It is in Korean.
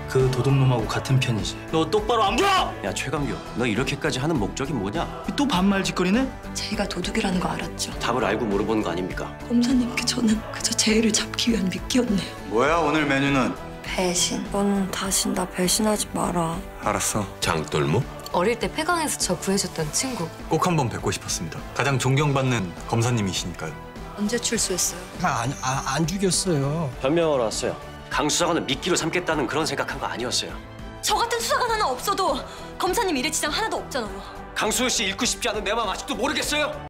그 도둑놈하고 같은 편이지. 너 똑바로 안 보여? 야 최강규, 너 이렇게까지 하는 목적이 뭐냐? 또 반말 짓거리네? 제가 도둑이라는 거 알았죠. 답을 알고 물어보는 거 아닙니까? 검사님께 저는 그저 제의를 잡기 위한 미끼였네요. 뭐야 오늘 메뉴는? 배신. 넌 다신 나 배신하지 마라. 알았어. 장돌모? 어릴 때 폐강에서 저 구해줬던 친구. 꼭 한번 뵙고 싶었습니다. 가장 존경받는 검사님이시니까요. 언제 출소했어요? 안 죽였어요. 변명하러 왔어요. 강 수사관은 미끼로 삼겠다는 그런 생각한 거 아니었어요. 저 같은 수사관 하나 없어도 검사님 일에 지장 하나도 없잖아요. 강수호 씨 잃고 싶지 않은 내 마음 아직도 모르겠어요?